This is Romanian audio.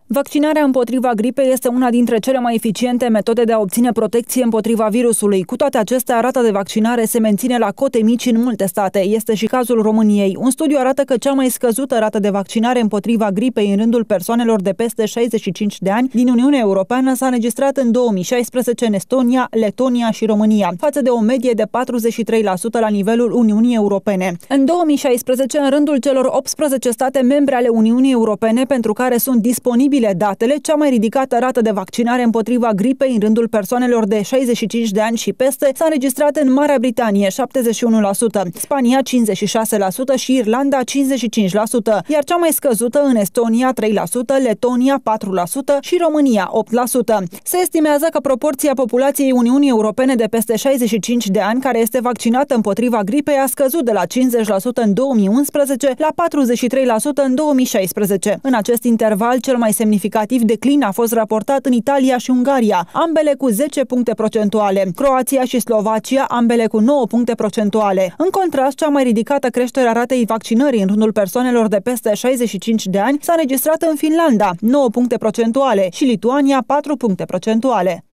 Vaccinarea împotriva gripei este una dintre cele mai eficiente metode de a obține protecție împotriva virusului. Cu toate acestea, rata de vaccinare se menține la cote mici în multe state. Este și cazul României. Un studiu arată că cea mai scăzută rată de vaccinare împotriva gripei în rândul persoanelor de peste 65 de ani din Uniunea Europeană s-a înregistrat în 2016 în Estonia, Letonia și România, față de o medie de 43% la nivelul Uniunii Europene. În 2016, în rândul celor 18 state membre ale Uniunii Europene pentru care sunt disponibile datele, cea mai ridicată rată de vaccinare împotriva gripei în rândul persoanelor de 65 de ani și peste s-a înregistrat în Marea Britanie, 71%, Spania 56% și Irlanda 55%, iar cea mai scăzută în Estonia 3%, Letonia 4% și România 8%. Se estimează că proporția populației Uniunii Europene de peste 65 de ani care este vaccinată împotriva gripei a scăzut de la 50% în 2011 la 43% în 2016. În acest interval, cel mai semnificativ declin a fost raportat în Italia și Ungaria, ambele cu 10 puncte procentuale, Croația și Slovacia, ambele cu 9 puncte procentuale. În contrast, cea mai ridicată creștere a ratei vaccinării în rândul persoanelor de peste 65 de ani s-a înregistrat în Finlanda, 9 puncte procentuale, și Lituania, 4 puncte procentuale.